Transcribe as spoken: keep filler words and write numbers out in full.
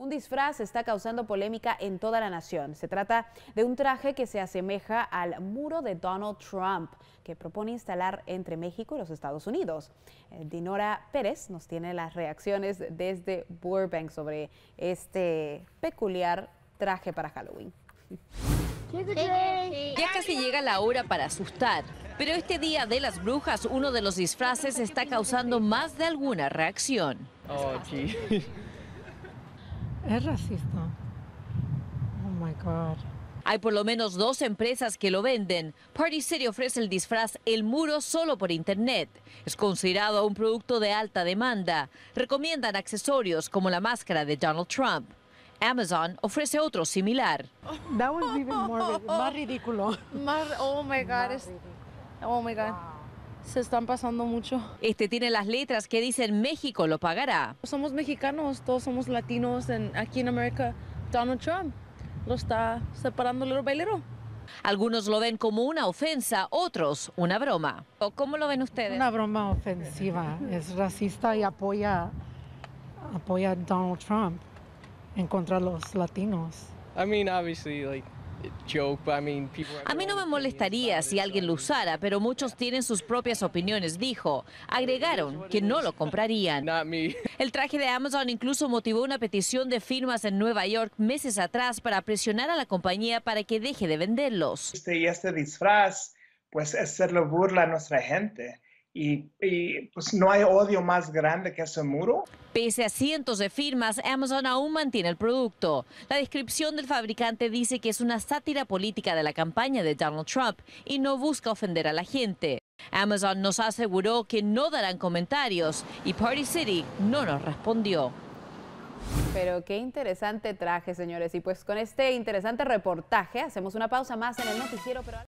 Un disfraz está causando polémica en toda la nación. Se trata de un traje que se asemeja al muro de Donald Trump, que propone instalar entre México y los Estados Unidos. Eh, Dinora Pérez nos tiene las reacciones desde Burbank sobre este peculiar traje para Halloween. Ya casi llega la hora para asustar, pero este día de las brujas, uno de los disfraces está causando más de alguna reacción. Oh, gee. Es racista. Oh my God. Hay por lo menos dos empresas que lo venden. Party City ofrece el disfraz El Muro solo por internet. Es considerado un producto de alta demanda. Recomiendan accesorios como la máscara de Donald Trump. Amazon ofrece otro similar. That was even more, más ridículo. Más, oh my God. Es, oh my God. Se están pasando mucho. Este tiene las letras que dicen México lo pagará. Somos mexicanos, todos somos latinos en, aquí en América. Donald Trump lo está separando little by little. Algunos lo ven como una ofensa, otros una broma. ¿Cómo lo ven ustedes? Una broma ofensiva. Es racista y apoya, apoya a Donald Trump en contra de los latinos. I mean, obviously, like, joke, but I mean, people have A mí no me molestaría si alguien lo usara, pero muchos tienen sus propias opiniones, dijo. Agregaron que no lo comprarían. Not me. El traje de Amazon incluso motivó una petición de firmas en Nueva York meses atrás para presionar a la compañía para que deje de venderlos. Este, y este disfraz, pues, es hacerle burla a nuestra gente. Y, y pues no hay odio más grande que ese muro. Pese a cientos de firmas, Amazon aún mantiene el producto. La descripción del fabricante dice que es una sátira política de la campaña de Donald Trump y no busca ofender a la gente. Amazon nos aseguró que no darán comentarios y Party City no nos respondió. Pero qué interesante traje, señores. Y pues con este interesante reportaje hacemos una pausa más en el noticiero. Pero